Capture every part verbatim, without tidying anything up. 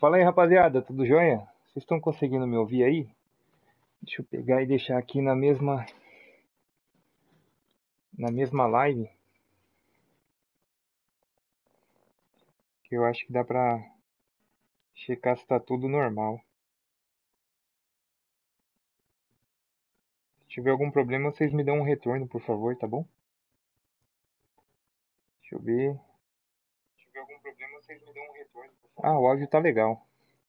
Fala aí, rapaziada, tudo jóia? Vocês estão conseguindo me ouvir aí? Deixa eu pegar e deixar aqui na mesma na mesma live, que eu acho que dá pra checar se tá tudo normal. Se tiver algum problema, vocês me dão um retorno, por favor, tá bom? Deixa eu ver. Se tiver algum problema, vocês me dão um retorno, por favor. Ah, o áudio tá legal.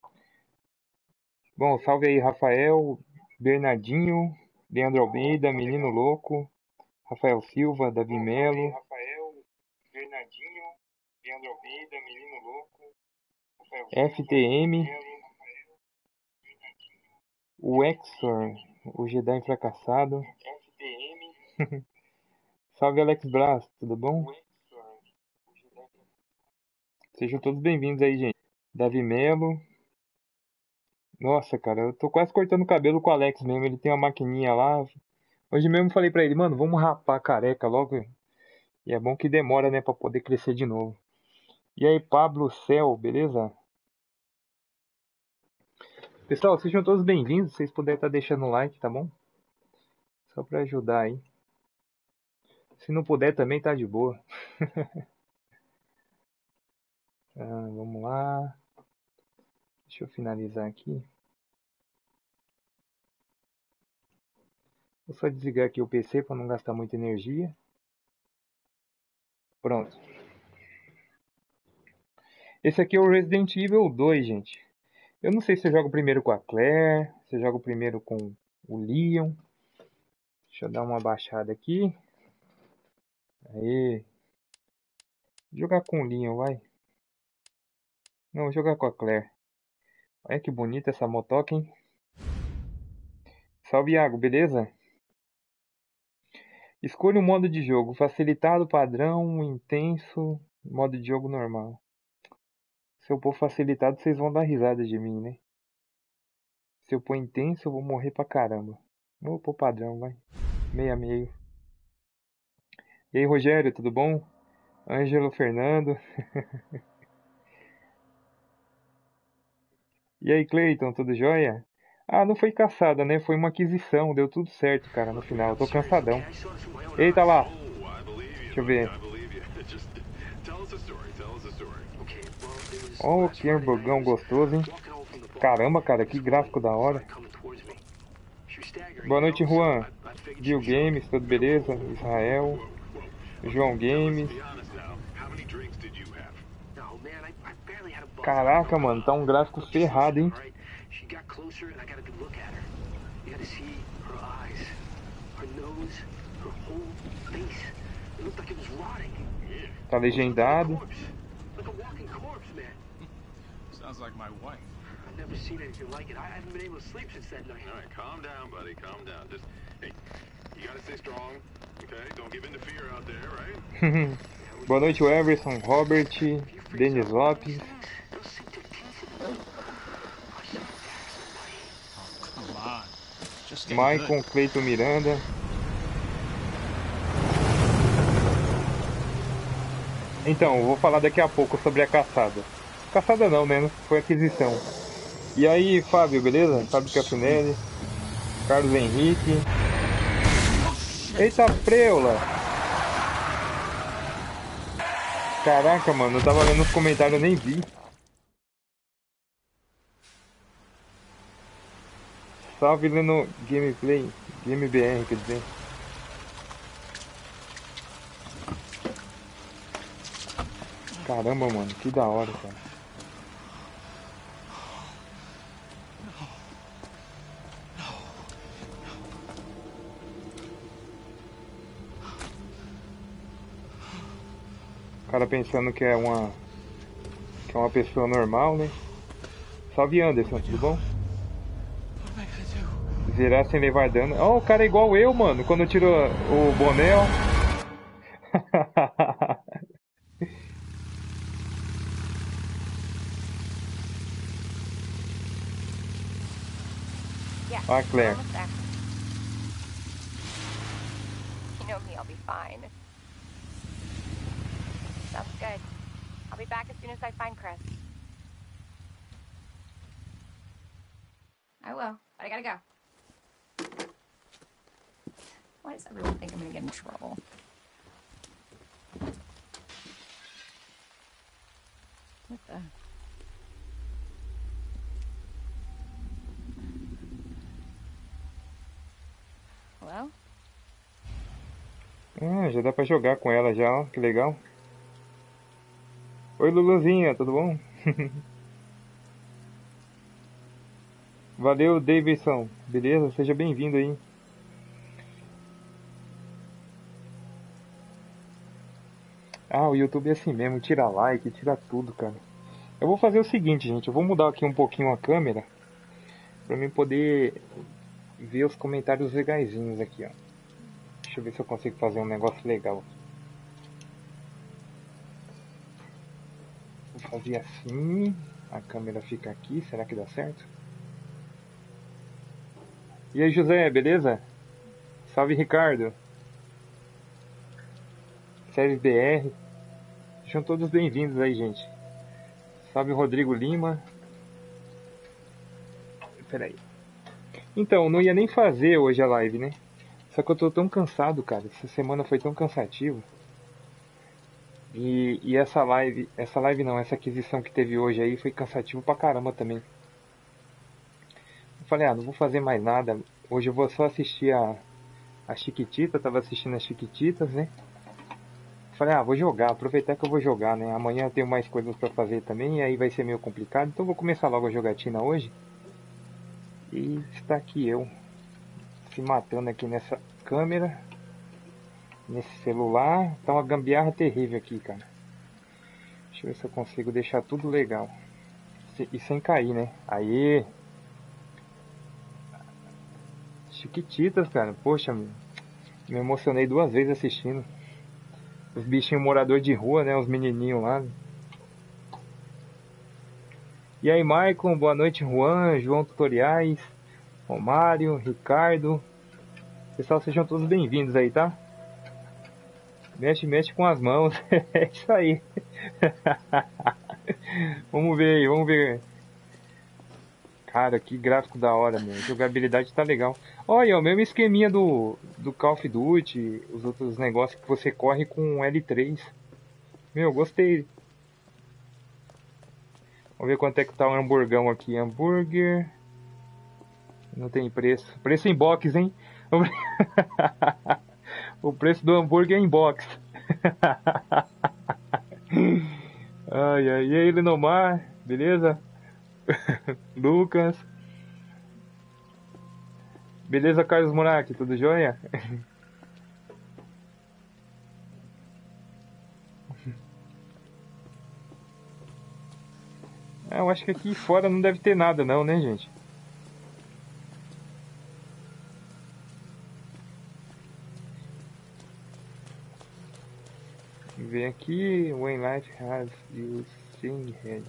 Bom, salve aí, Rafael, Bernardinho, Leandro Almeida, Menino Louco, Rafael Silva, Davi Melo, Rafael, Bernardinho, Leandro Almeida, Menino Louco, F T M, o Exor, o Jedi fracassado. F T M. Salve Alex Braz, tudo bom? Sejam todos bem-vindos aí, gente. Davi Melo. Nossa, cara, eu tô quase cortando o cabelo com o Alex mesmo. Ele tem uma maquininha lá. Hoje mesmo falei pra ele, mano, vamos rapar a careca logo. E é bom que demora, né, pra poder crescer de novo. E aí, Pablo Cel, beleza? Pessoal, sejam todos bem-vindos. Se vocês puderem estar deixando o like, tá bom? Só pra ajudar aí. Se não puder também, tá de boa. Ah, vamos lá. Deixa eu finalizar aqui. Vou só desligar aqui o P C para não gastar muita energia. Pronto. Esse aqui é o Resident Evil dois, gente. Eu não sei se eu jogo primeiro com a Claire, se eu jogo primeiro com o Leon. Deixa eu dar uma baixada aqui. Aí. Vou jogar com o Leon, vai. Não, vou jogar com a Claire. Olha que bonita essa motoca, hein? Salve, Iago, beleza? Escolha o modo de jogo. Facilitado, padrão, intenso, modo de jogo normal. Se eu pôr facilitado, vocês vão dar risada de mim, né? Se eu pôr intenso, eu vou morrer pra caramba. Vou pôr padrão, vai. Meia meio. E aí, Rogério, tudo bom? Ângelo Fernando. E aí, Cleiton, tudo jóia? Ah, não foi caçada, né? Foi uma aquisição. Deu tudo certo, cara, no final. Eu tô cansadão. Eita lá. Deixa eu ver. Ó, oh, que hamburgão gostoso, hein? Caramba, cara, que gráfico da hora. Boa noite, Juan. Bill Games, tudo beleza? Israel. João Games. Caraca, mano, tá um gráfico ferrado, hein? Tá legendado. Sounds like my wife. I've never seen anything like it. I haven't been able to sleep since that night. All right, calm down, buddy. Calm down. Just, hey, you gotta stay strong, okay? Don't give in to fear out there, right? Boa noite, Everson, Robert, Denis Lopes. Maicon, Cleiton Miranda. Então, eu vou falar daqui a pouco sobre a caçada. Caçada não, né? Foi aquisição. E aí, Fábio, beleza? Fábio Cafinelli, Carlos Henrique. Eita, preula! Caraca, mano, eu tava lendo os comentários, eu nem vi. Salve lendo gameplay, Game B R, quer dizer. Caramba, mano, que da hora, cara. O cara pensando que é uma que é uma pessoa normal, né? Salve, Anderson, tudo bom? Zerar sem levar dano. Ó, oh, o cara é igual eu, mano, quando eu tiro o boné, ó. Ah, Claire. You know me, I'll be fine. Sounds good. I'll be back as soon as I find Chris. I will, but I gotta go. Why does everyone think I'm gonna get in trouble? What the? Hello? Ah, já dá pra jogar com ela já, ó, que legal. Oi, Luluzinha, tudo bom? Valeu, Davidson. Beleza? Seja bem-vindo aí. Ah, o YouTube é assim mesmo, tira like, tira tudo, cara. Eu vou fazer o seguinte, gente, eu vou mudar aqui um pouquinho a câmera pra mim poder ver os comentários legaisinhos aqui, ó. Deixa eu ver se eu consigo fazer um negócio legal. Vou fazer assim, a câmera fica aqui, será que dá certo? E aí, José, beleza? Salve, Ricardo. Séries B R. Sejam todos bem-vindos aí, gente. Salve, Rodrigo Lima. Peraí. Então, não ia nem fazer hoje a live, né? Só que eu tô tão cansado, cara. Essa semana foi tão cansativa. E, e essa live, essa live não, essa aquisição que teve hoje aí foi cansativo pra caramba também. Eu falei, ah, não vou fazer mais nada. Hoje eu vou só assistir a, a Chiquitita, tava assistindo as Chiquititas, né? Falei, ah, vou jogar, aproveitar que eu vou jogar, né? Amanhã eu tenho mais coisas pra fazer também, e aí vai ser meio complicado. Então vou começar logo a jogatina hoje. E está aqui eu, se matando aqui nessa câmera, nesse celular. Tá uma gambiarra terrível aqui, cara. Deixa eu ver se eu consigo deixar tudo legal. E sem cair, né? Aê! Chiquititas, cara. Poxa, me emocionei duas vezes assistindo. Os bichinhos moradores de rua, né? Os menininhos lá. E aí, Maicon, boa noite, Juan, João Tutoriais, Romário, Ricardo. Pessoal, sejam todos bem-vindos aí, tá? Mexe, mexe com as mãos. É isso aí. Vamos ver aí, vamos ver. Cara, que gráfico da hora, meu. A jogabilidade tá legal. Olha, o mesmo esqueminha do, do Call of Duty, os outros negócios que você corre com L três. Meu, gostei. Vamos ver quanto é que tá o hamburgão aqui. Hambúrguer. Não tem preço. Preço em box, hein? O preço do hambúrguer é em box. Ai, ai. E aí, Linomar? Beleza? Lucas? Beleza, Carlos Muraki? Tudo jóia? Ah, eu acho que aqui fora não deve ter nada não, né, gente? Vem aqui, when life has you sing head.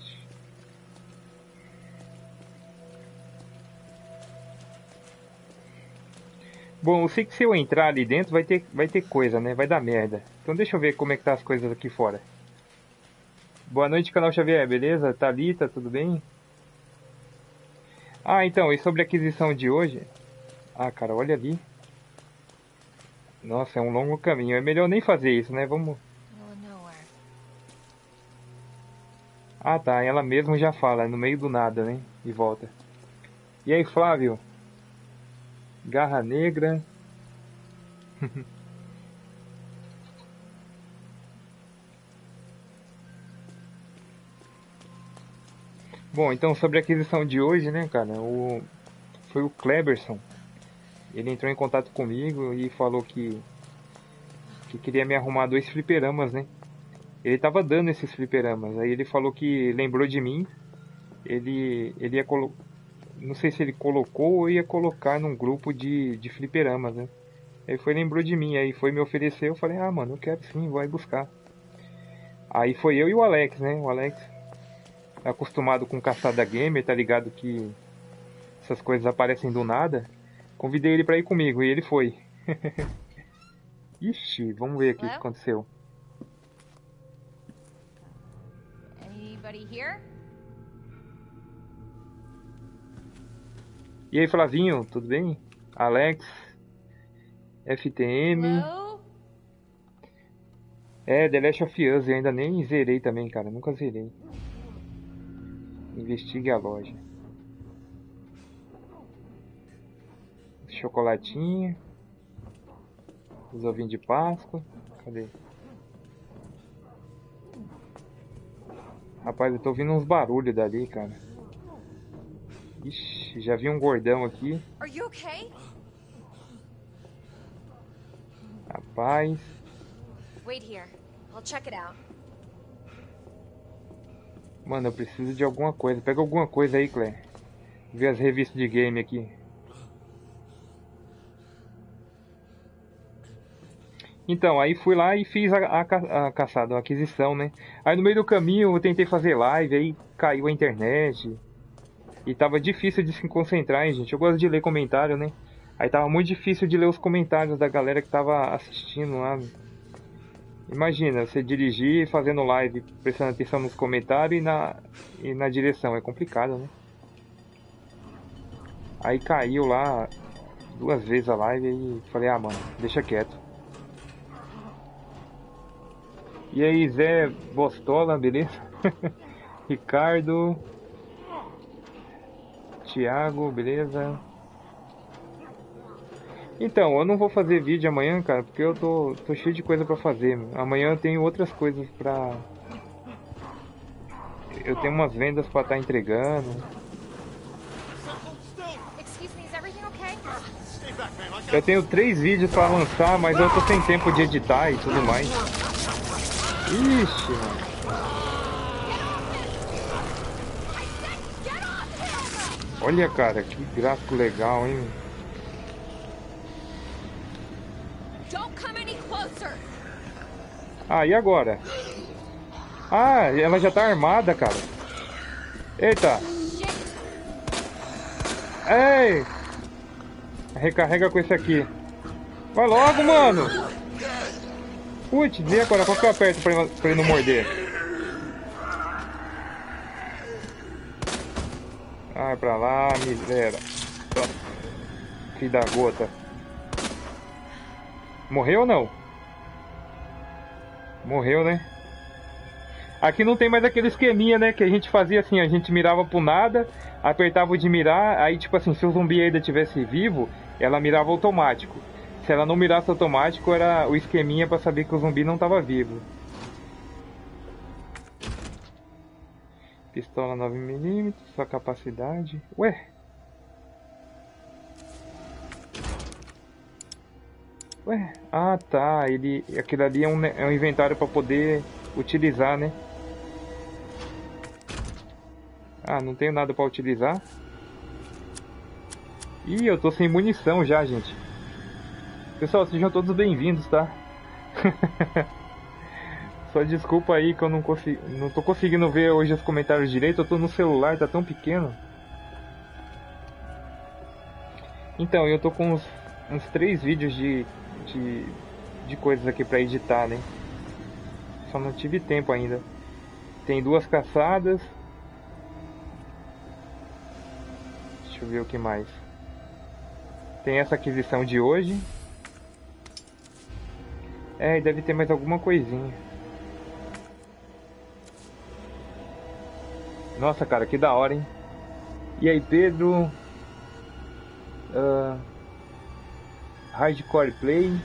Bom, eu sei que se eu entrar ali dentro vai ter, vai ter coisa, né? Vai dar merda. Então deixa eu ver como é que tá as coisas aqui fora. Boa noite, canal Xavier, beleza? Thalita, tudo bem? Ah, então, e sobre a aquisição de hoje? Ah, cara, olha ali. Nossa, é um longo caminho. É melhor nem fazer isso, né? Vamos... Ah, tá. Ela mesma já fala, no meio do nada, né? E volta. E aí, Flávio? Garra Negra. Bom, então sobre a aquisição de hoje, né, cara? O... Foi o Kleberson. Ele entrou em contato comigo e falou que... que queria me arrumar dois fliperamas, né? Ele tava dando esses fliperamas. Aí ele falou que lembrou de mim. Ele, ele ia colocar... Não sei se ele colocou ou ia colocar num grupo de, de fliperamas, né? Aí foi, lembrou de mim, aí foi me oferecer, eu falei, ah, mano, eu quero sim, vou aí buscar. Aí foi eu e o Alex, né? O Alex, acostumado com caçada gamer, tá ligado que essas coisas aparecem do nada. Convidei ele pra ir comigo e ele foi. Ixi, vamos ver aqui o que aconteceu. Anybody here? E aí, Flavinho, tudo bem? Alex, F T M. Hello? É, The Last of Us, eu ainda nem zerei também, cara. Nunca zerei. Investigue a loja. Chocolatinho. Os ovinhos de Páscoa. Cadê? Rapaz, eu tô ouvindo uns barulhos dali, cara. Ixi, já vi um gordão aqui. Are you okay? Rapaz. Wait here. I'll check it out. Mano, eu preciso de alguma coisa. Pega alguma coisa aí, Claire. Vê as revistas de game aqui. Então, aí fui lá e fiz a, a, a caçada, a aquisição, né? Aí no meio do caminho eu tentei fazer live, aí caiu a internet. E tava difícil de se concentrar, hein, gente. Eu gosto de ler comentário, né? Aí tava muito difícil de ler os comentários da galera que tava assistindo lá. Imagina, você dirigir fazendo live, prestando atenção nos comentários e na, e na direção. É complicado, né? Aí caiu lá duas vezes a live e falei, ah, mano, deixa quieto. E aí, Zé Bostola, beleza? Ricardo, Thiago, beleza? Então, eu não vou fazer vídeo amanhã, cara, porque eu tô, tô cheio de coisa pra fazer. Amanhã eu tenho outras coisas pra... Eu tenho umas vendas pra estar entregando. Excuse me, is everything okay? Eu tenho três vídeos pra lançar, mas eu tô sem tempo de editar e tudo mais. Ixi, mano. Olha, cara, que gráfico legal, hein? Ah, e agora? Ah, ela já tá armada, cara. Eita. Ei! Recarrega com esse aqui. Vai logo, mano! Putz, e agora? Qual que eu aperto pra ele, pra ele não morder? Vai pra lá, miséria. Filho da gota. Morreu ou não? Morreu, né? Aqui não tem mais aquele esqueminha, né? Que a gente fazia assim, a gente mirava pro nada, apertava o de mirar, aí tipo assim, se o zumbi ainda tivesse vivo, ela mirava automático. Se ela não mirasse automático, era o esqueminha pra saber que o zumbi não tava vivo. Pistola nove milímetros, sua capacidade... Ué? Ué? Ah, tá. Ele, aquilo ali é um, é um inventário pra poder utilizar, né? Ah, não tenho nada pra utilizar. Ih, eu tô sem munição já, gente. Pessoal, sejam todos bem-vindos, tá? Só desculpa aí que eu não consigo, não tô conseguindo ver hoje os comentários direito. Eu tô no celular, tá tão pequeno. Então, eu tô com uns, uns três vídeos de, de, de coisas aqui pra editar, né? Só não tive tempo ainda. Tem duas caçadas. Deixa eu ver o que mais. Tem essa aquisição de hoje. É, deve ter mais alguma coisinha. Nossa, cara, que da hora, hein? E aí, Pedro? Uh, hardcore Play.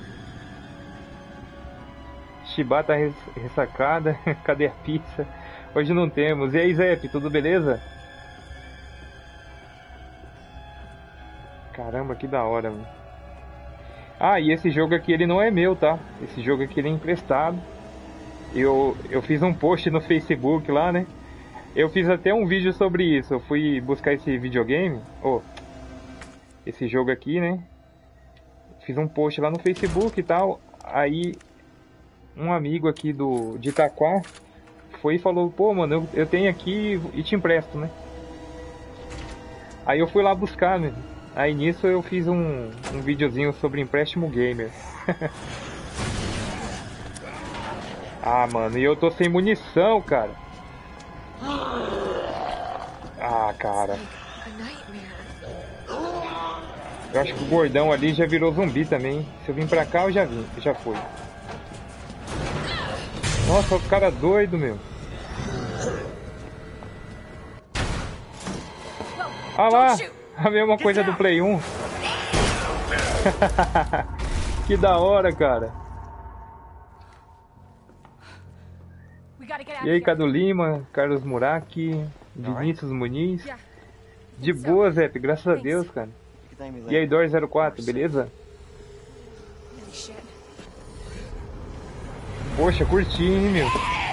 Shibata res ressacada. Cadê a pizza? Hoje não temos. E aí, Zep, tudo beleza? Caramba, que da hora, mano. Ah, e esse jogo aqui ele não é meu, tá? Esse jogo aqui ele é emprestado. Eu, eu fiz um post no Facebook lá, né? Eu fiz até um vídeo sobre isso. Eu fui buscar esse videogame, oh, esse jogo aqui, né? Fiz um post lá no Facebook e tal. Aí um amigo aqui do de Itaquá foi e falou: pô, mano, eu, eu tenho aqui e te empresto, né? Aí eu fui lá buscar, né? Aí nisso eu fiz um, um videozinho sobre empréstimo gamer. Ah, mano, e eu tô sem munição, cara. Ah, cara. Eu acho que o gordão ali já virou zumbi também. Se eu vim pra cá, eu já vim. Já foi. Nossa, o cara doido, meu. Ah lá, a mesma coisa do Play um. Que da hora, cara. E aí, Cadu Lima, Carlos Muraki, Vinícius Muniz. De boa, Zé, graças a Deus, cara. E aí, Dor zero quatro, beleza? Poxa, curti, hein, meu.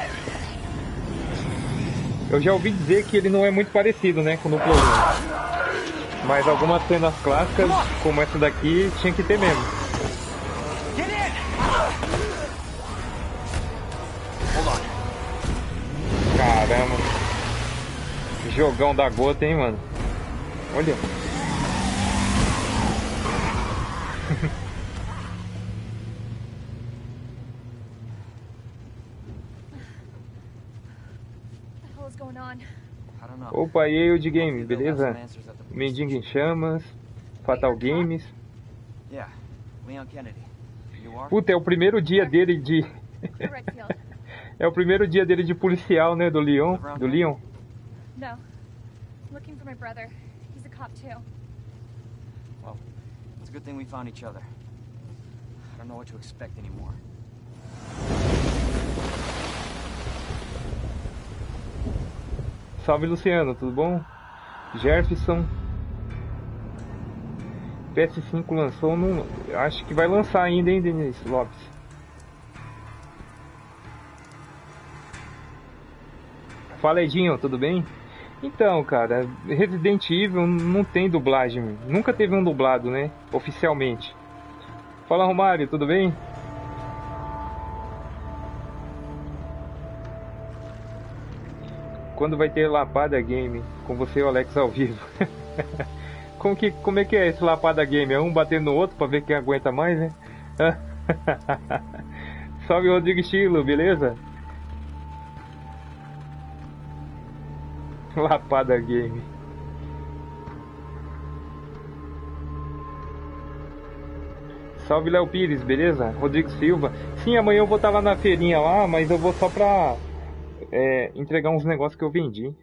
Eu já ouvi dizer que ele não é muito parecido, né, com o Duplo um. Mas algumas cenas clássicas, como essa daqui, tinha que ter mesmo. Caramba. Jogão da gota, hein, mano. Olha. Opa, e aí, o de game, beleza? Mendigo em Chamas, Fatal Games. Puta, é o primeiro dia dele de... É o primeiro dia dele de policial, né, do Leon, do Leon. No. Looking for my brother. He's a cop too. Well, it's a good thing we found each other. I don't know what to expect anymore. Salve, Luciano, tudo bom? Jefferson. P S cinco lançou, não... acho que vai lançar ainda, hein, Denis Lopes? Fala, Edinho, tudo bem? Então, cara, Resident Evil não tem dublagem, nunca teve um dublado, né, oficialmente. Fala, Romário, tudo bem? Quando vai ter Lapada Game com você e o Alex ao vivo? como, que, como é que é esse Lapada Game? É um batendo no outro pra ver quem aguenta mais, né? Salve, Rodrigo Estilo, beleza? Lapada Game. Salve, Léo Pires, beleza? Rodrigo Silva. Sim, amanhã eu vou estar lá na feirinha lá, mas eu vou só pra é, entregar uns negócios que eu vendi.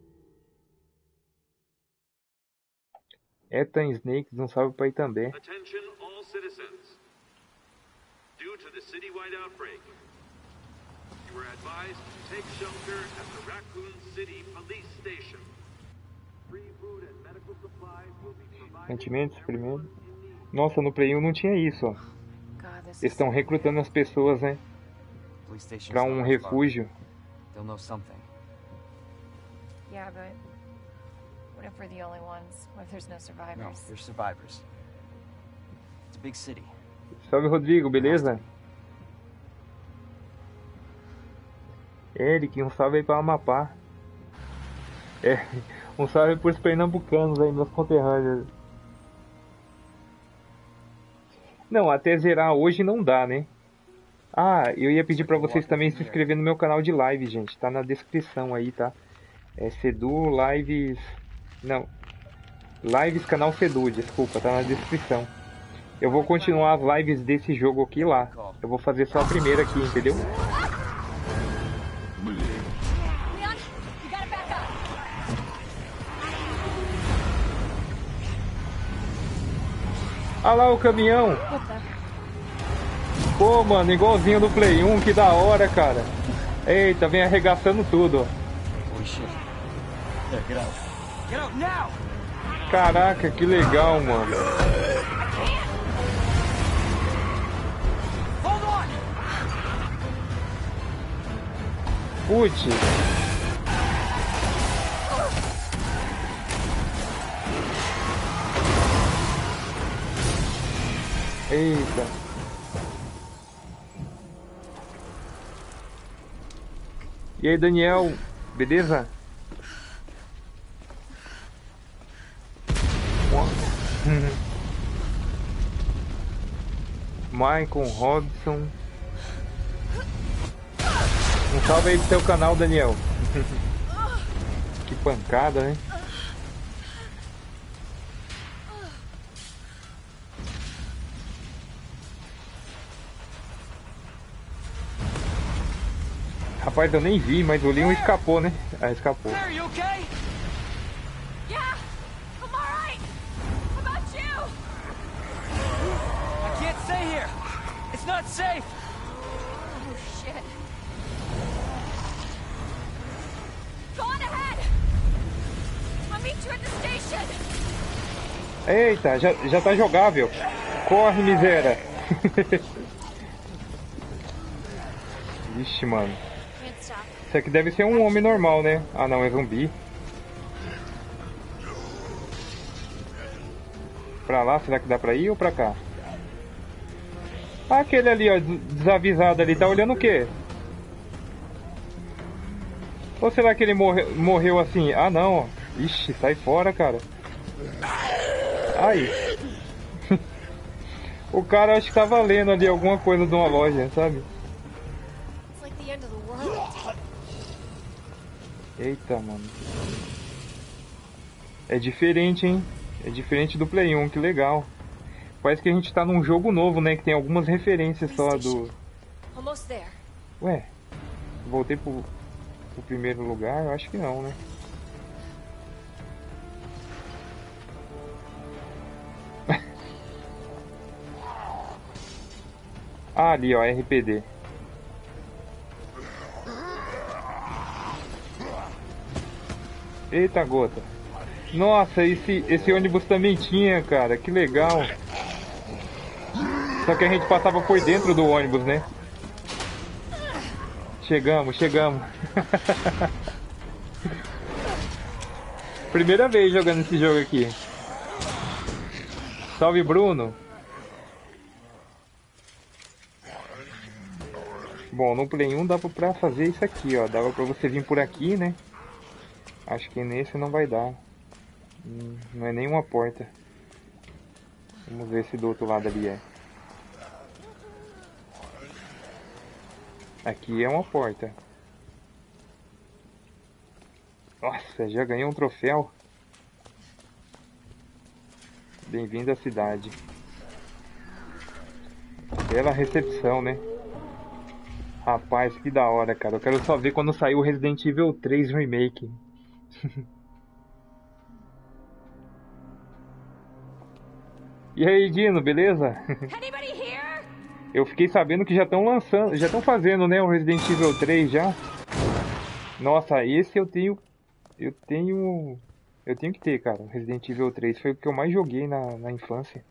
Ethan Snakes, um salve pra aí também. Attention all citizens. Due to the citywide outbreak, you are advised to take shelter at the Raccoon City Police Station. Free food and medical supplies will be provided. Sentimentos, primeiro. Nossa, no Play um não tinha isso, ó. Eles estão recrutando as pessoas, né? Pra um refúgio. They'll know something. Yeah, but what if we're the only ones? What if there's no survivors? No, there's survivors. It's a big city. Salve, Rodrigo, beleza? Eric, um salve aí pra Amapá. É, um salve pros pernambucanos aí, meus conterrâneos. Não, até zerar hoje não dá, né? Ah, eu ia pedir pra vocês também se inscrever no meu canal de live, gente. Tá na descrição aí, tá? É Sedu Lives... Não. Lives canal Sedu, desculpa, tá na descrição. Eu vou continuar as lives desse jogo aqui lá. Eu vou fazer só a primeira aqui, entendeu? Olha lá o caminhão. Pô, mano, igualzinho do Play um, que da hora, cara. Eita, vem arregaçando tudo, ó. Caraca, que legal, mano. Putz. Eita. E aí, Daniel, beleza? Michael Robson. Um salve aí pro seu canal, Daniel. Que pancada, né? Rapaz, eu nem vi, mas o Leon escapou, né? Ah, escapou. Claire, you okay? Yeah, I'm alright. How about you? I can't stay here. It's not safe. Oh shit. Go on ahead. I'll meet you at the station. Eita, já, já tá jogável. Corre, miséria. Vixe, mano. Can't stop. Isso aqui deve ser um homem normal, né? Ah, não, é zumbi. Pra lá, será que dá pra ir ou pra cá? Ah, aquele ali, ó, des- desavisado ali, tá olhando o quê? Ou será que ele morre, morreu assim? Ah, não, ó. Ixi, sai fora, cara. Aí. O cara acho que tá valendo ali alguma coisa de uma loja, sabe? It's like the end of the world. Eita, mano. É diferente, hein? É diferente do Play um, que legal. Parece que a gente tá num jogo novo, né? Que tem algumas referências só do... Almost there. Ué, voltei pro, pro primeiro lugar? Eu acho que não, né? Ah, ali, ó, R P D. Eita, gota. Nossa, esse, esse ônibus também tinha, cara. Que legal. Só que a gente passava por dentro do ônibus, né? Chegamos, chegamos. Primeira vez jogando esse jogo aqui. Salve, Bruno. Bom, no Play um dava pra fazer isso aqui, ó. Dava pra você vir por aqui, né? Acho que nesse não vai dar. Hum, Não é nenhuma porta. Vamos ver se do outro lado ali é. Aqui é uma porta. Nossa, já ganhei um troféu. Bem-vindo à cidade. Bela recepção, né? Rapaz, que da hora, cara. Eu quero só ver quando sair o Resident Evil três Remake. E aí, Dino, beleza? Anybody here? Eu fiquei sabendo que já estão lançando, já estão fazendo, né, o Resident Evil três já. Nossa, esse eu tenho, eu tenho, eu tenho que ter, cara. Resident Evil três foi o que eu mais joguei na, na infância.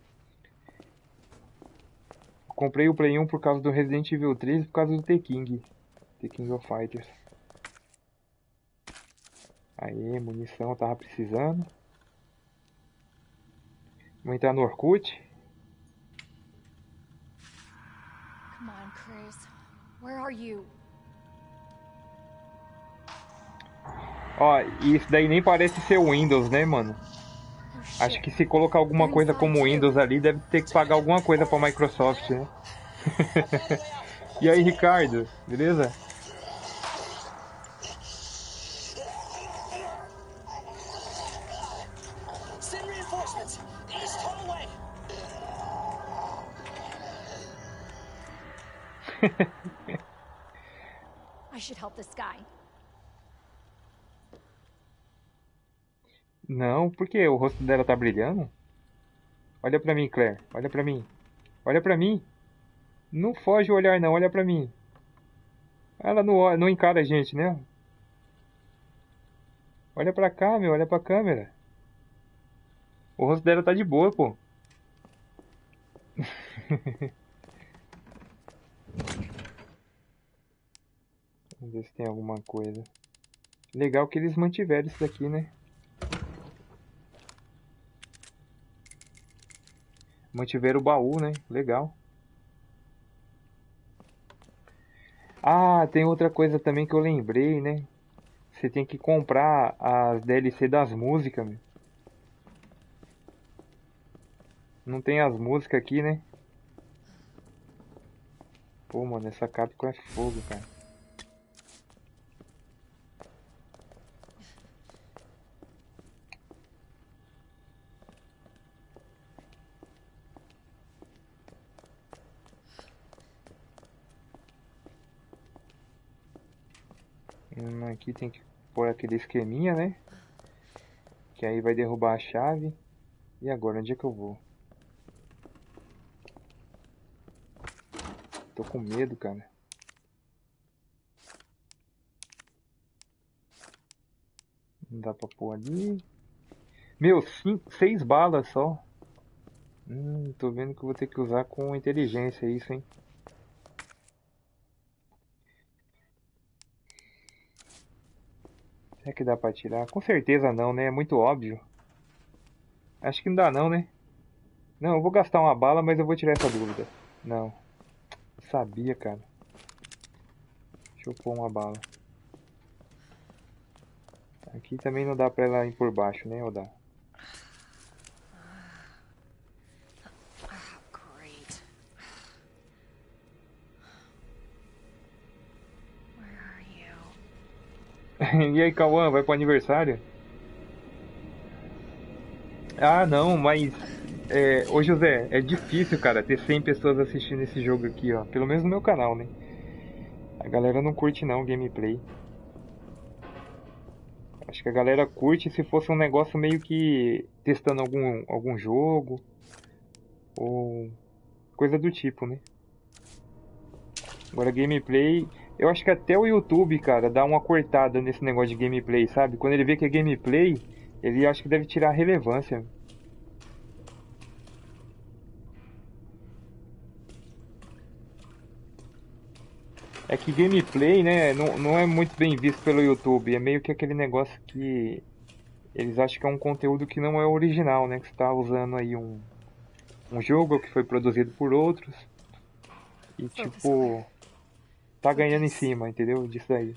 Comprei o Play um por causa do Resident Evil três e por causa do The King, The King of Fighters. Aí, munição, eu tava precisando. Vou entrar no Orkut. Come on, Chris. Where are you? Ó, e isso daí nem parece ser o Windows, né, mano? Oh, shit. Acho que se colocar alguma coisa como Windows ali, deve ter que pagar alguma coisa pra Microsoft, né? E aí, Ricardo, beleza? Send reinforcements. East hallway. I should help this guy. Não, por quê? O rosto dela tá brilhando? Olha pra mim, Claire. Olha pra mim. Olha pra mim. Não foge o olhar, não. Olha pra mim. Ela não, olha- não encara a gente, né? Olha pra cá, meu. Olha pra câmera. O rosto dela tá de boa, pô. Vamos ver se tem alguma coisa. Legal que eles mantiveram isso daqui, né? Mantiveram o baú, né? Legal. Ah, tem outra coisa também que eu lembrei, né? Você tem que comprar as D L C das músicas, meu. Não tem as músicas aqui, né? Pô, mano, essa Capcom é fogo, cara. Hum, aqui tem que pôr aquele esqueminha, né? Que aí vai derrubar a chave. E agora, onde é que eu vou? Tô com medo, cara. Não dá pra pôr ali. Meu, cinco, seis balas só. Hum, tô vendo que eu vou ter que usar com inteligência isso, hein? Será que dá pra tirar? Com certeza não, né? É muito óbvio. Acho que não dá não, né? Não, eu vou gastar uma bala, mas eu vou tirar essa dúvida. Não. Eu sabia, cara. Deixa eu pôr uma bala. Aqui também não dá pra ela ir por baixo, né? Ou dá? Great. Where are you? E aí, Cauã, vai pro aniversário? Ah, não, mas... É, ô José, é difícil, cara, ter cem pessoas assistindo esse jogo aqui, ó. Pelo menos no meu canal, né? A galera não curte não gameplay. Acho que a galera curte se fosse um negócio meio que testando algum, algum jogo. Ou coisa do tipo, né? Agora gameplay... Eu acho que até o YouTube, cara, dá uma cortada nesse negócio de gameplay, sabe? Quando ele vê que é gameplay, ele acha que deve tirar a relevância. É que gameplay, né, não, não é muito bem visto pelo YouTube. É meio que aquele negócio que eles acham que é um conteúdo que não é original, né? Que você tá usando aí um, um jogo que foi produzido por outros e, tipo, tá ganhando em cima, entendeu? Disso aí.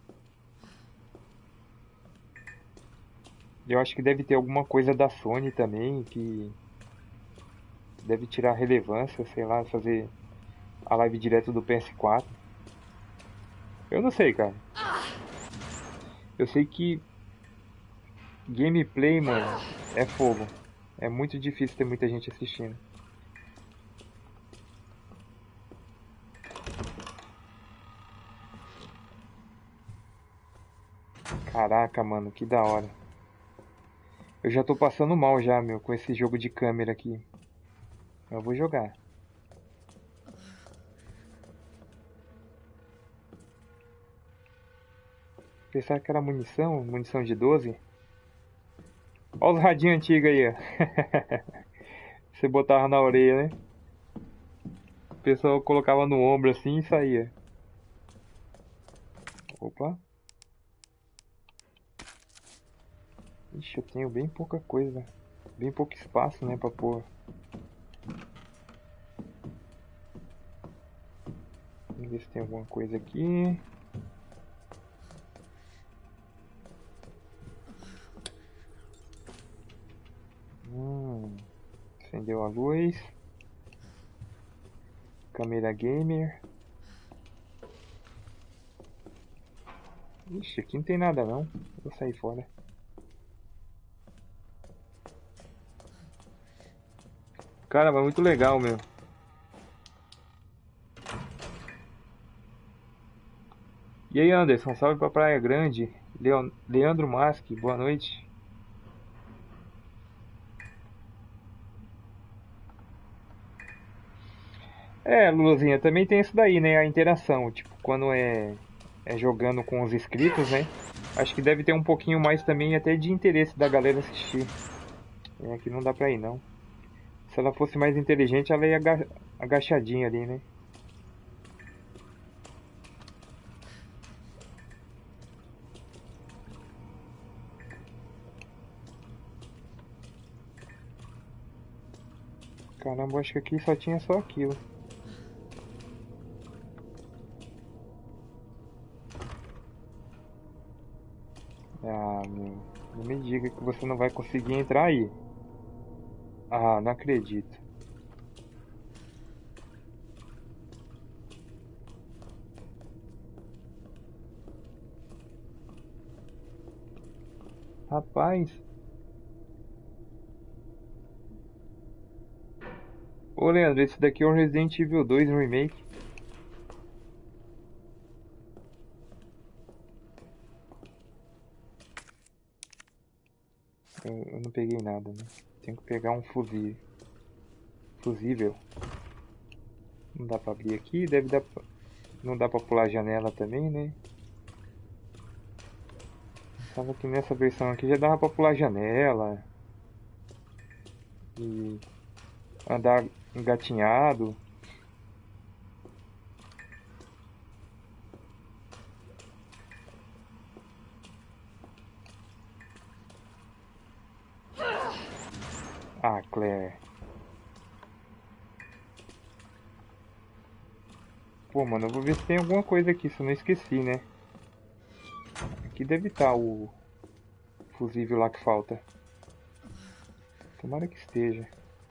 Eu acho que deve ter alguma coisa da Sony também que deve tirar relevância, sei lá, fazer a live direto do P S quatro. Eu não sei, cara. Eu sei que gameplay, mano, é fogo. É muito difícil ter muita gente assistindo. Caraca, mano, que da hora. Eu já tô passando mal já, meu, com esse jogo de câmera aqui. Eu vou jogar. Pensava que era munição, munição de doze. Olha os radinhos antigos aí, ó. Você botava na orelha, né? O pessoal colocava no ombro assim e saía. Opa. Ixi, eu tenho bem pouca coisa. Bem pouco espaço, né, pra pôr. Vamos ver se tem alguma coisa aqui. Hum, acendeu a luz. Câmera gamer. Ixi, aqui não tem nada não. Vou sair fora. Cara, mas muito legal, meu. E aí, Anderson, salve pra Praia Grande. Leon... Leandro Maschi, boa noite. É, Luluzinha, também tem isso daí, né? A interação, tipo, quando é, é jogando com os inscritos, né? Acho que deve ter um pouquinho mais também até de interesse da galera assistir. É, aqui não dá pra ir, não. Se ela fosse mais inteligente, ela ia aga... agachadinha ali, né? Caramba, acho que aqui só tinha só aquilo. Ah, meu. Não me diga que você não vai conseguir entrar aí. Ah, não acredito. Rapaz. Ô, Leandro, esse daqui é o Resident Evil dois Remake. Eu, eu não peguei nada, né? Tenho que pegar um fusível. Fusível. Não dá pra abrir aqui, deve dar pra... Não dá pra pular a janela também, né? Pensava que nessa versão aqui já dava pra pular a janela. E andar engatinhado. Ah, Claire. Pô, mano, eu vou ver se tem alguma coisa aqui, se eu não esqueci, né? Aqui deve estar o fusível lá que falta. Tomara que esteja.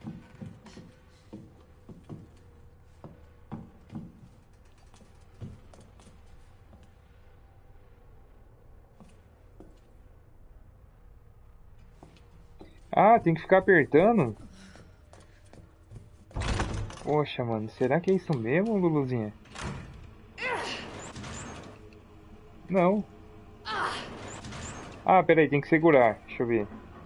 Ah, tem que ficar apertando? Poxa, mano, será que é isso mesmo, Luluzinha? Não. Ah, peraí, tem que segurar. Deixa eu ver.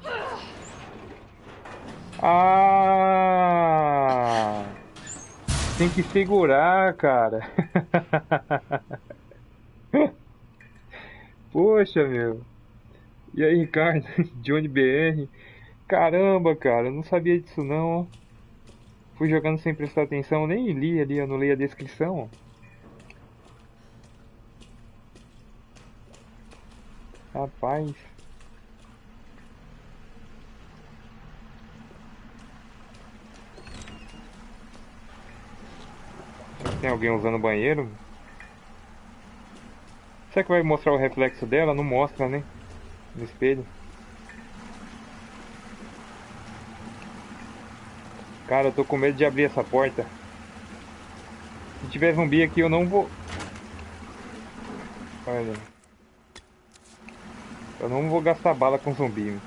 Ah! Tem que segurar, cara. Poxa, meu. E aí, Ricardo? Johnny B R. Caramba, cara, eu não sabia disso não, ó. Fui jogando sem prestar atenção, nem li ali, eu não li a descrição. Rapaz. Tem alguém usando o banheiro? Será que vai mostrar o reflexo dela? Não mostra, né? No espelho. Cara, eu tô com medo de abrir essa porta. Se tiver zumbi aqui eu não vou... Olha. Eu não vou gastar bala com zumbi.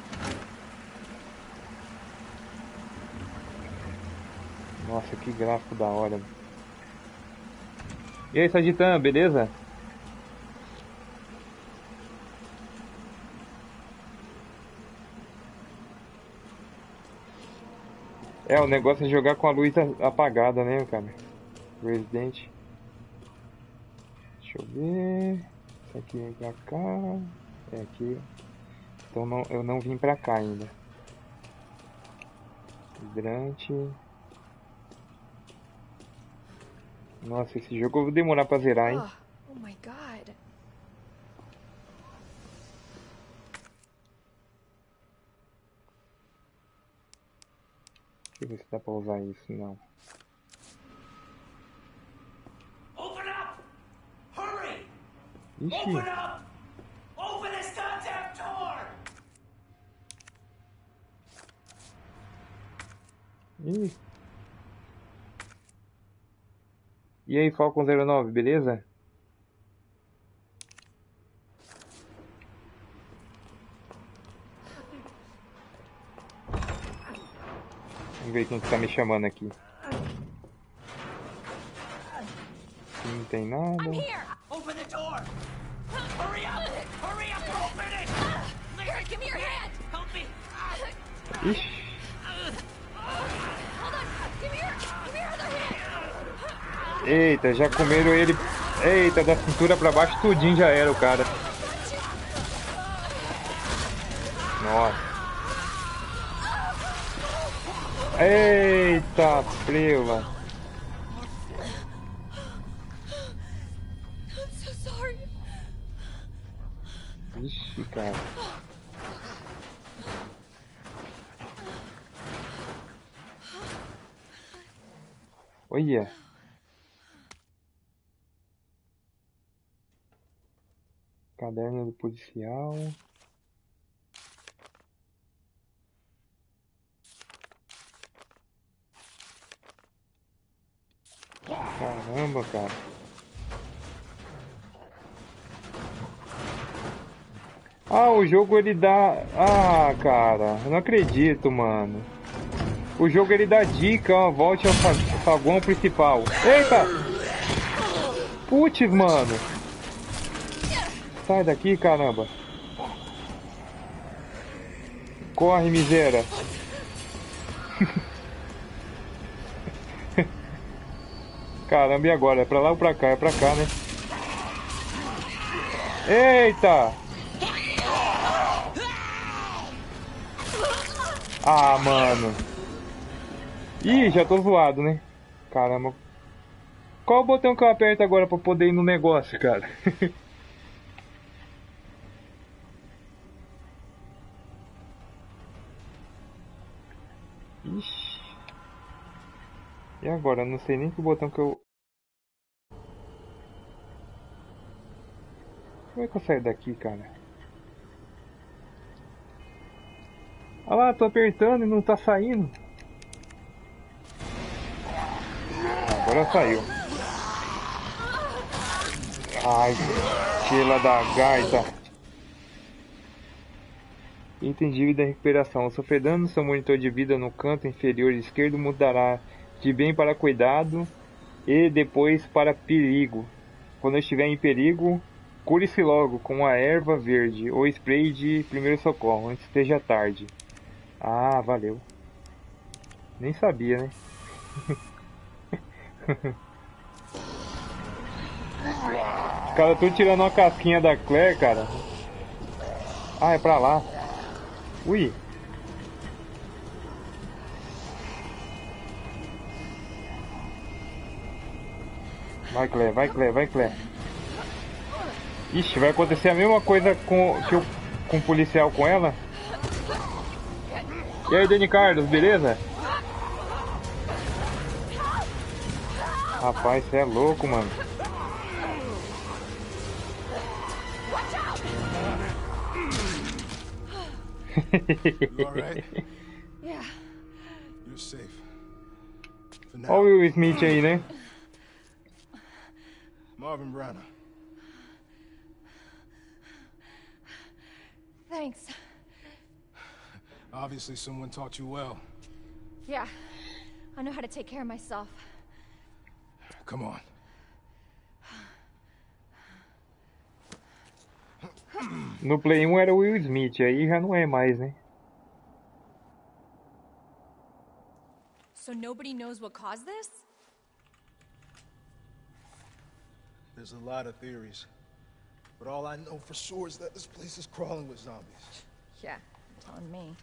Nossa, que gráfico da hora. E aí, Sagitã, beleza? É, o negócio é jogar com a luz apagada, né, cara? Resident. Deixa eu ver. Isso aqui vem pra cá. É aqui. Então não, eu não vim pra cá ainda. Hidrante. Nossa, esse jogo eu vou demorar pra zerar, hein? Oh, oh my god. Deixa eu ver se dá pra usar isso, não. Open up! Hurry! Ixi. Open up! Open this goddamn door! Ih. E aí, Falcon zero nove, beleza? Vamos ver quem que tá me chamando aqui. Aqui não tem nada. I'm here. Open the door! Hurry up! Hurry up! Open it! Larry, give me your hand. Help me! Ixi. Hold on. Give me your, give me your other hand. Eita, já comeram ele. Eita, da cintura pra baixo tudinho já era o cara. Nossa. Eita, preula. I'm so sorry. Ixi, cara. Olha. Caderno do policial. Caramba, cara. Ah, o jogo ele dá... Ah, cara, eu não acredito, mano. O jogo ele dá dica, ó, volte ao saguão principal. Eita! Putz, mano. Sai daqui, caramba. Corre, miséria. Caramba, e agora? É pra lá ou pra cá? É pra cá, né? Eita! Ah, mano. Ih, já tô zoado, né? Caramba. Qual o botão que eu aperto agora pra poder ir no negócio, cara? Ixi. E agora? Eu não sei nem que botão que eu... Como é que eu saio daqui, cara? Olha lá, tô apertando e não tá saindo. Agora saiu. Ai, fila da gaita. Item de vida e recuperação. Sofrer dano, seu monitor de vida no canto inferior esquerdo mudará de bem para cuidado e depois para perigo. Quando estiver em perigo, cure-se logo com a erva verde ou spray de primeiro socorro antes que esteja tarde. Ah, valeu. Nem sabia, né? Os caras estão tirando uma casquinha da Claire, cara. Ah, é pra lá. Ui. Vai, Claire, vai, Claire, vai, Claire. Ixi, vai acontecer a mesma coisa com, que eu, com o policial com ela. E aí, Dani Carlos, beleza? Rapaz, você é louco, mano. You all right? Yeah. You're safe. For Olha o now. Will Smith aí, né? Marvin Branagh. Thanks. Obviously someone taught you well. Yeah. I know how to take care of myself. Come on. No Play um era o Will Smith, aí já não é mais, né? So nobody knows what caused this? There's a lot of theories. But all I know for sure is that this place is crawling with zombies. Yeah, you're telling me.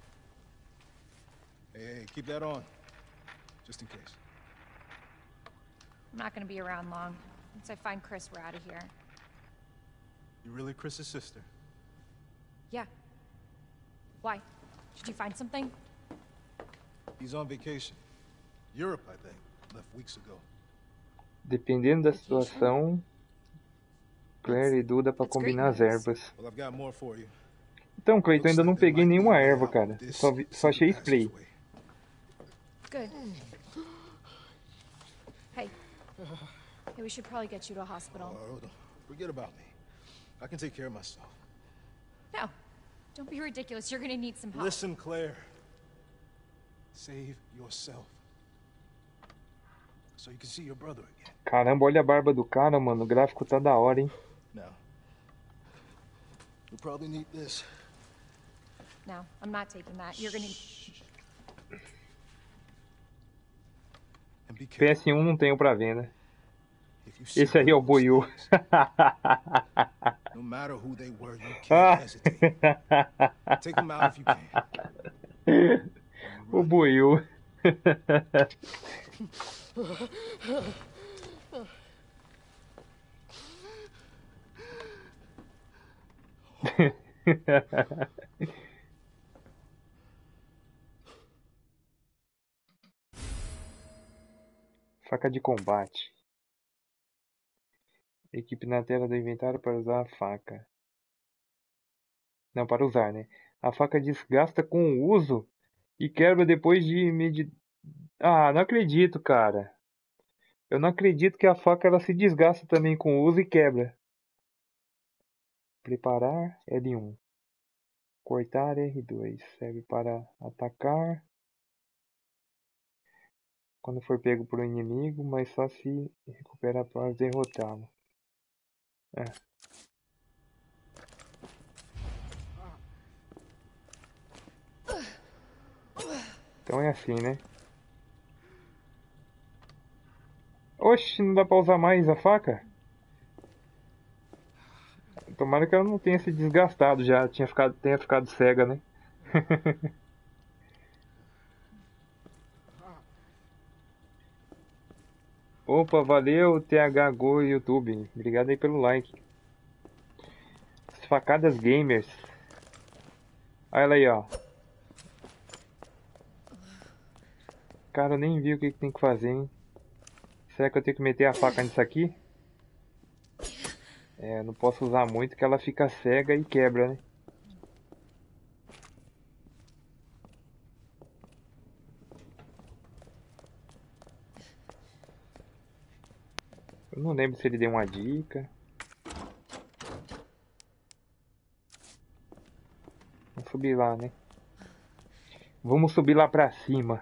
Hey, hey, keep that on. Just in case. I'm not gonna be around long. Once I find Chris, we're out of here. You really Chris's sister? Yeah. Why? Did you find something? He's on vacation. Europe, I think. Left weeks ago. Dependendo da situação, Claire e Duda pra combinar as ervas. Well, I've got more for you. Então, Cleiton, ainda não peguei nenhuma erva, cara. Só, vi, só achei spray. Good. Hey. Hey, we should probably get you to a hospital. Oh, forget about me. I can take care of myself. No. Don't be ridiculous. You're gonna need some help. Listen, Claire. Save yourself. So you can see your brother again. Caramba, olha a barba do cara, mano. O gráfico tá da hora, hein? Now, you'll probably need this. No, I'm not taking that. You're gonna... And be P careful. S um não tenho pra venda. If you see Esse aí é o Boiú. no matter who they were, you can't hesitate. Take them out if you can. O Boiú. Faca de combate. Equipe na tela do inventário para usar a faca. Não, para usar, né? A faca desgasta com o uso e quebra depois de medi... Ah, não acredito, cara. Eu não acredito que a faca ela se desgasta também com o uso e quebra. Preparar L um. Cortar R dois. Serve para atacar quando for pego por um inimigo, mas só se recupera após derrotá-lo. É. Então é assim, né? Oxe, não dá pra usar mais a faca? Tomara que ela não tenha se desgastado já, tinha ficado, tenha ficado cega, né? Opa, valeu T H Go YouTube. Obrigado aí pelo like. As facadas gamers. Olha ela aí, ó. Cara, eu nem vi o que, que tem que fazer, hein? Será que eu tenho que meter a faca nisso aqui? É, não posso usar muito que ela fica cega e quebra, né? Eu não lembro se ele deu uma dica. Vamos subir lá, né? Vamos subir lá pra cima.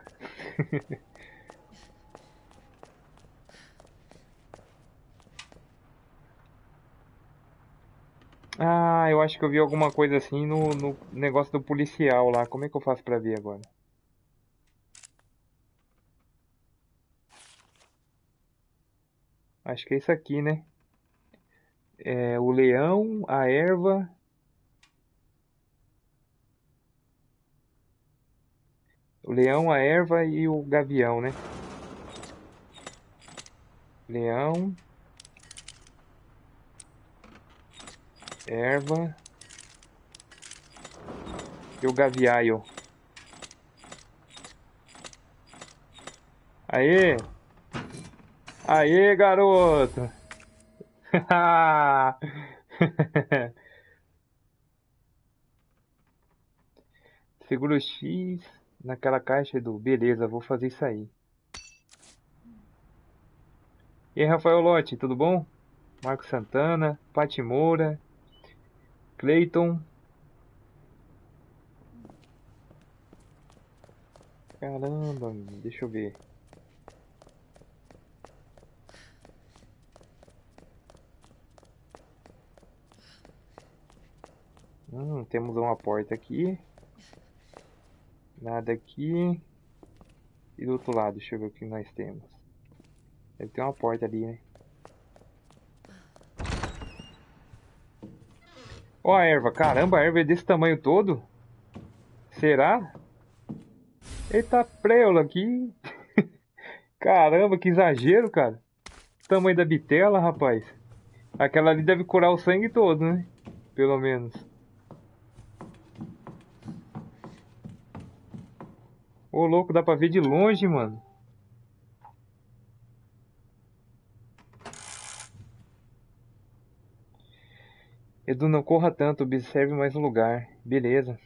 Ah, eu acho que eu vi alguma coisa assim no, no negócio do policial lá. Como é que eu faço pra ver agora? Acho que é isso aqui, né? É o leão, a erva. O leão, a erva e o gavião, né? Leão, erva e o gaviaio. Aê! Aê, garoto! Segura o X naquela caixa do... Beleza, vou fazer isso aí. E aí, Rafael Lotti, tudo bom? Marco Santana, Pati Moura, Cleiton. Caramba, deixa eu ver. Hum, temos uma porta aqui. Nada aqui. E do outro lado, deixa eu ver o que nós temos. Deve ter uma porta ali, né? Ó a erva, caramba, a erva é desse tamanho todo? Será? Eita preula aqui. Caramba, que exagero, cara. Tamanho da bitela, rapaz. Aquela ali deve curar o sangue todo, né? Pelo menos. Ô, louco, dá pra ver de longe, mano. Edu, não corra tanto, observe mais um lugar. Beleza.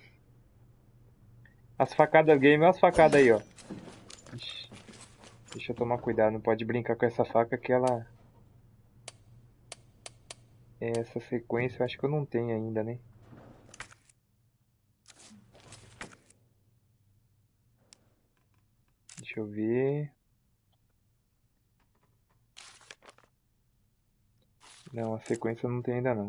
As facadas game, olha as facadas aí, ó. Ixi, deixa eu tomar cuidado, não pode brincar com essa faca que ela... Essa sequência eu acho que eu não tenho ainda, né? Deixa eu ver... Não, a sequência eu não tenho ainda não.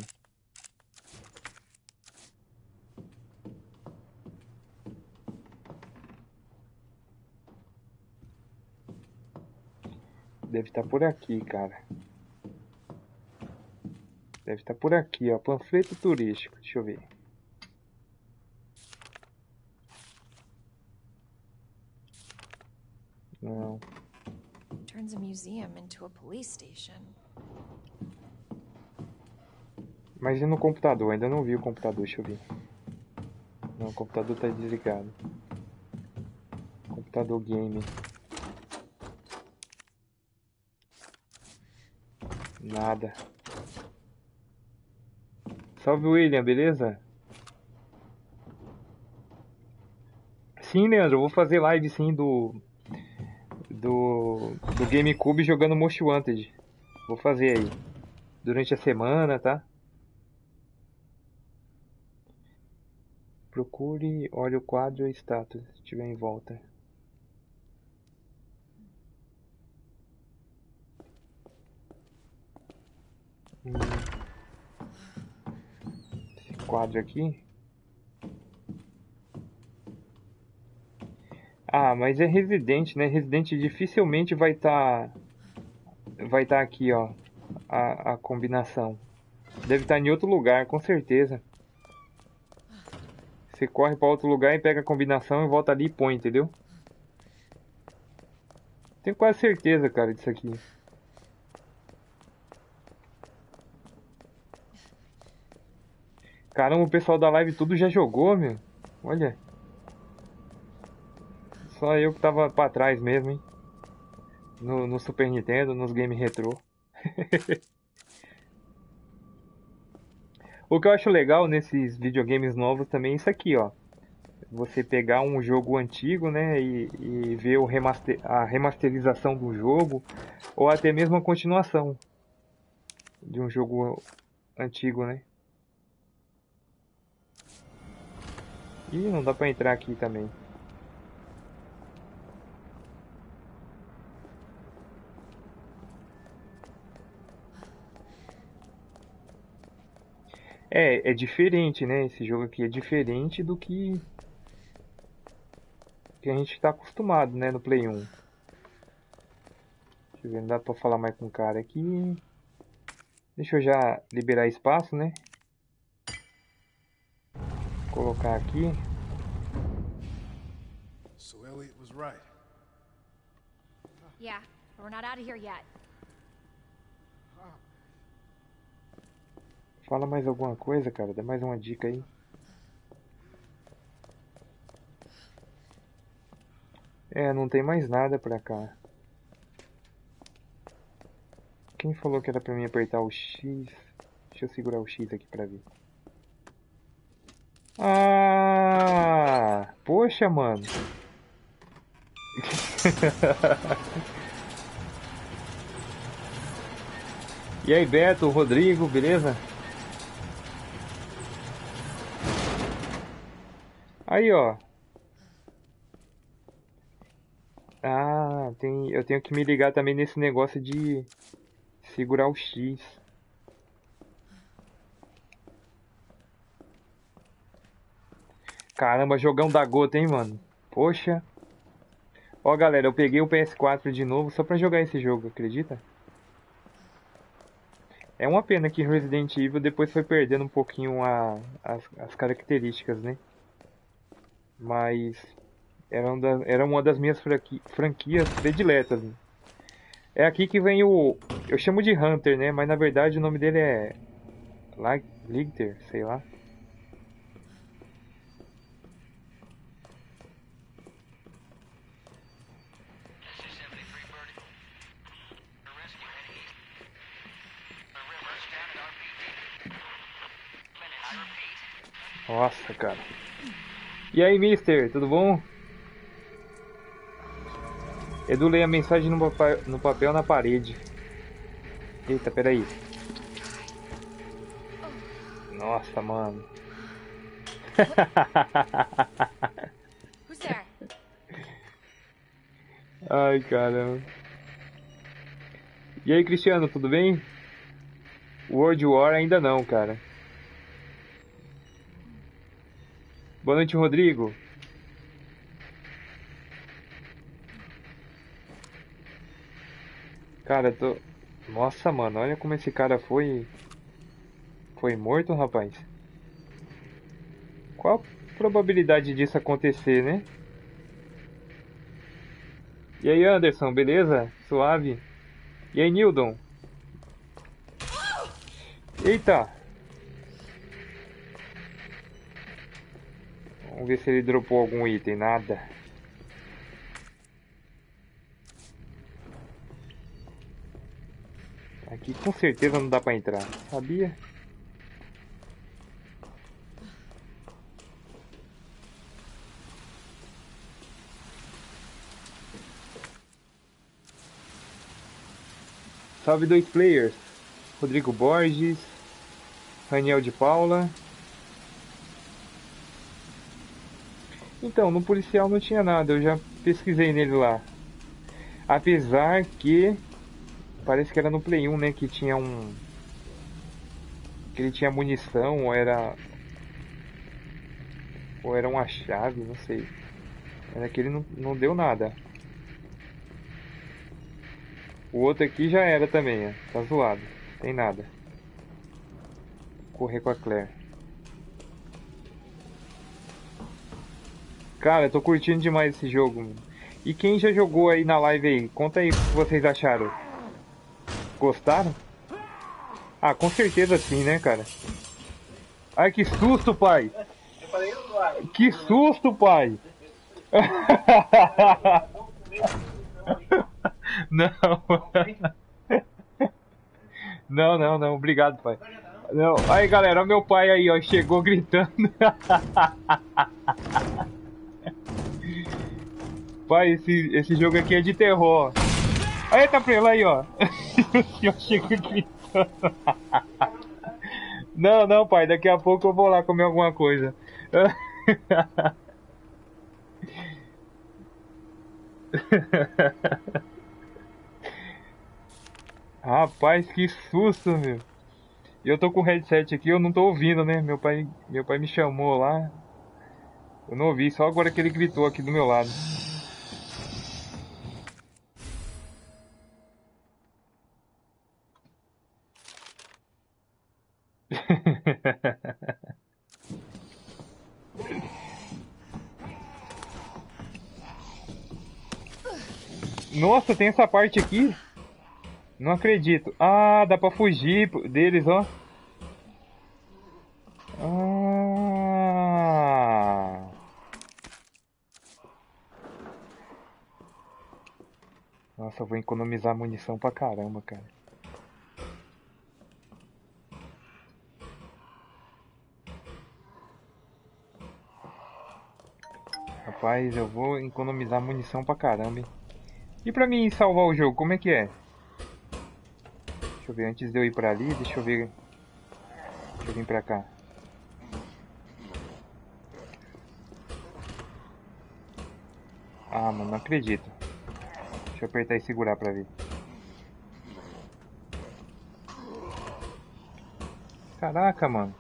Deve estar por aqui, cara. Deve estar por aqui, ó. Panfleto turístico. Deixa eu ver. Não. Turns a museum into a police station. Mas e no computador? Ainda não vi o computador, deixa eu ver. Não, o computador tá desligado. Computador game. Nada. Salve, William, beleza? Sim, Leandro, eu vou fazer live sim do... Do... Do GameCube jogando Most Wanted. Vou fazer aí. Durante a semana, tá? Procure, olhe o quadro e status, se estiver em volta. Hum. Esse quadro aqui. Ah, mas é Resident, né? Resident dificilmente vai estar... Vai estar aqui, ó. A, a combinação. Deve estar em outro lugar, com certeza. Você corre para outro lugar e pega a combinação e volta ali e põe, entendeu? Tenho quase certeza, cara, disso aqui. Caramba, o pessoal da live tudo já jogou, meu. Olha. Só eu que tava pra trás mesmo, hein. No, no Super Nintendo, nos games retrô. O que eu acho legal nesses videogames novos também é isso aqui, ó. Você pegar um jogo antigo, né, e, e ver o remaster, a remasterização do jogo, ou até mesmo a continuação de um jogo antigo, né. Ih, não dá pra entrar aqui também. É, é diferente, né? Esse jogo aqui é diferente do que que a gente está acostumado, né, no Play um. Deixa eu ver, não dá pra falar mais com o cara aqui. Deixa eu já liberar espaço, né? Colocar aqui. So Elliot was right. Yeah, but we're not out of here yet. Fala mais alguma coisa, cara. Dá mais uma dica aí. É, não tem mais nada pra cá. Quem falou que era pra mim apertar o X? Deixa eu segurar o X aqui pra ver. Ah! Poxa, mano. E aí, Beto, Rodrigo, beleza? Aí, ó. Ah, tem, eu tenho que me ligar também nesse negócio de segurar o X. Caramba, jogão da gota, hein, mano? Poxa. Ó, galera, eu peguei o P S quatro de novo só pra jogar esse jogo, acredita? É uma pena que Resident Evil depois foi perdendo um pouquinho a, as, as características, né? Mas era, um da, era uma das minhas franqui, franquias prediletas. Né? É aqui que vem o... Eu chamo de Hunter, né? Mas na verdade o nome dele é... Ligter, sei lá. Nossa, cara. E aí, mister, tudo bom? Edu lê a mensagem no papel, no papel na parede. Eita, peraí. Nossa, mano. Who's there? Ai, caramba. E aí, Cristiano, tudo bem? World War ainda não, cara. Boa noite, Rodrigo. Cara, tô... Nossa, mano, olha como esse cara foi... Foi morto, rapaz. Qual a probabilidade disso acontecer, né? E aí, Anderson, beleza? Suave? E aí, Nildon? Eita! Vamos ver se ele dropou algum item. Nada. Aqui com certeza não dá pra entrar. Sabia? Salve dois players. Rodrigo Borges. Raniel de Paula. Então, no policial não tinha nada, eu já pesquisei nele lá. Apesar que parece que era no Play um, né, que tinha um que ele tinha munição, ou era ou era uma chave, não sei. Mas aquele não, não deu nada. O outro aqui já era também, ó. Tá zoado. Tem nada. Correr com a Claire. Cara, eu tô curtindo demais esse jogo, mano. E quem já jogou aí na live aí? Conta aí o que vocês acharam. Gostaram? Ah, com certeza sim, né, cara? Ai, que susto, pai! Que susto, pai! Não. Não, não, não. Obrigado, pai. Não. Aí, galera, o meu pai aí, ó, chegou gritando. Pai, esse, esse jogo aqui é de terror. Eita, pra ele aí, ó. O senhor chegou gritando. Não, não, pai. Daqui a pouco eu vou lá comer alguma coisa. Rapaz, que susto, meu. Eu tô com o headset aqui, eu não tô ouvindo, né? Meu pai, meu pai me chamou lá. Eu não ouvi, só agora que ele gritou aqui do meu lado. Nossa, tem essa parte aqui? Não acredito. Ah, dá pra fugir deles, ó. Ah. Nossa, eu vou economizar munição pra caramba, cara. Rapaz, eu vou economizar munição pra caramba, hein? E pra mim salvar o jogo, como é que é? Deixa eu ver, antes de eu ir pra ali, deixa eu ver. Deixa eu vir pra cá. Ah, mano, não acredito. Deixa eu apertar e segurar pra ver. Caraca, mano.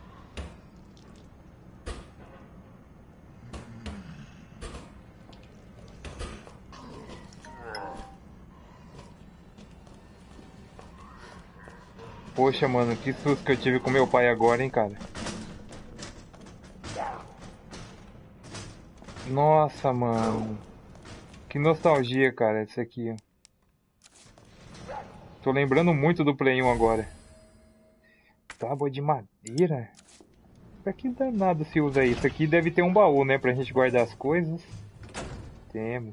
Poxa, mano, que susto que eu tive com meu pai agora, hein, cara. Nossa, mano. Que nostalgia, cara, isso aqui. Tô lembrando muito do Play um agora. Tábua de madeira? Pra que danado se usa isso? Aqui deve ter um baú, né? Pra gente guardar as coisas. Temos.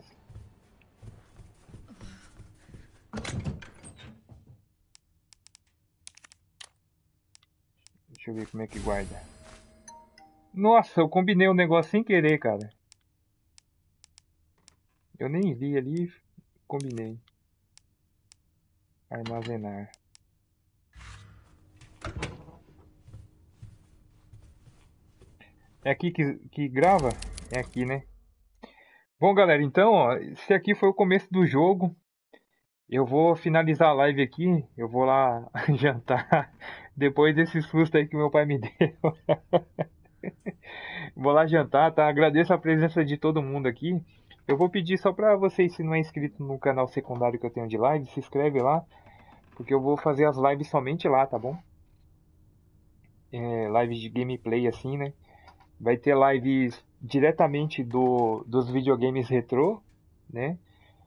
Deixa eu ver como é que guarda. Nossa, eu combinei um negócio sem querer, cara. Eu nem vi ali, combinei. Armazenar. É aqui que, que grava? É aqui, né? Bom, galera, então, ó, esse aqui foi o começo do jogo. Eu vou finalizar a live aqui. Eu vou lá jantar. Depois desse susto aí que meu pai me deu. Vou lá jantar, tá? Agradeço a presença de todo mundo aqui. Eu vou pedir só pra vocês, se não é inscrito no canal secundário que eu tenho de live, se inscreve lá. Porque eu vou fazer as lives somente lá, tá bom? É, lives de gameplay assim, né? Vai ter lives diretamente do, dos videogames retrô, né?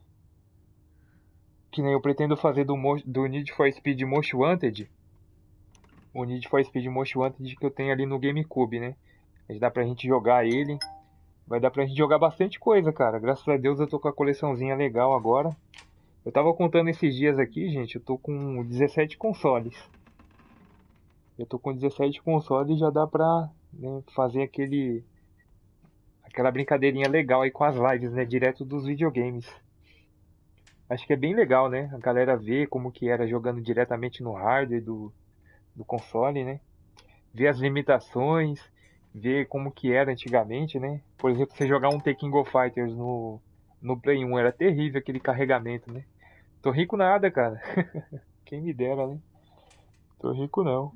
Que nem eu pretendo fazer do, do Need for Speed Most Wanted. O Need for Speed Most Wanted que eu tenho ali no GameCube, né? Vai dar pra gente jogar ele. Vai dar pra gente jogar bastante coisa, cara. Graças a Deus eu tô com a coleçãozinha legal agora. Eu tava contando esses dias aqui, gente. Eu tô com dezessete consoles. Eu tô com dezessete consoles e já dá pra, né, fazer aquele... aquela brincadeirinha legal aí com as lives, né? Direto dos videogames. Acho que é bem legal, né? A galera vê como que era jogando diretamente no hardware do, do console, né? Ver as limitações, ver como que era antigamente, né? Por exemplo, você jogar um The King of Fighters no, no Play um, era terrível aquele carregamento, né? Tô rico nada, cara. Quem me dera, né? Tô rico não.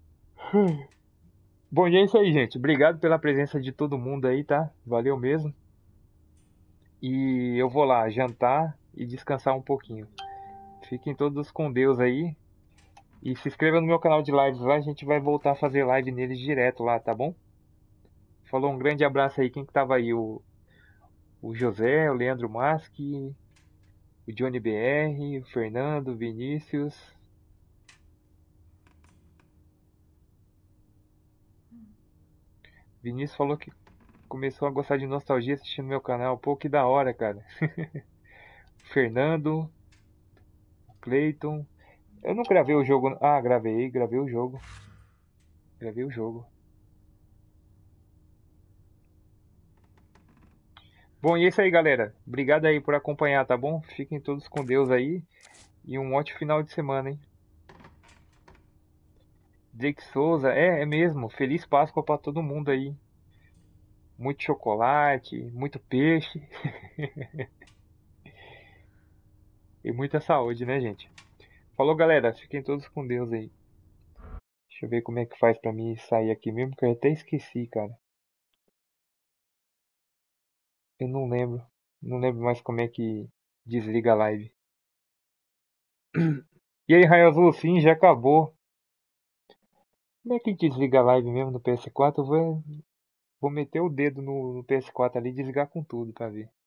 Bom, e é isso aí, gente. Obrigado pela presença de todo mundo aí, tá? Valeu mesmo. E eu vou lá jantar e descansar um pouquinho. Fiquem todos com Deus aí. E se inscreva no meu canal de lives lá, a gente vai voltar a fazer live neles direto lá, tá bom? Falou, um grande abraço aí. Quem que tava aí? O, o José, o Leandro Maschi, o Johnny B R, o Fernando, o Vinícius. Vinícius falou que começou a gostar de nostalgia assistindo meu canal. Pô, que da hora, cara. Fernando, Clayton. Eu não gravei o jogo. Ah, gravei, gravei o jogo. Gravei o jogo. Bom, e é isso aí, galera. Obrigado aí por acompanhar, tá bom? Fiquem todos com Deus aí. E um ótimo final de semana, hein? Jake Souza, é, é mesmo. Feliz Páscoa pra todo mundo aí. Muito chocolate, muito peixe. E muita saúde, né, gente? Falou, galera. Fiquem todos com Deus aí. Deixa eu ver como é que faz pra mim sair aqui mesmo, que eu até esqueci, cara. Eu não lembro. Não lembro mais como é que desliga a live. E aí, Raio Azul, sim, já acabou. Como é que desliga a live mesmo no P S quatro? Eu vou, vou meter o dedo no, no P S quatro ali e desligar com tudo pra ver.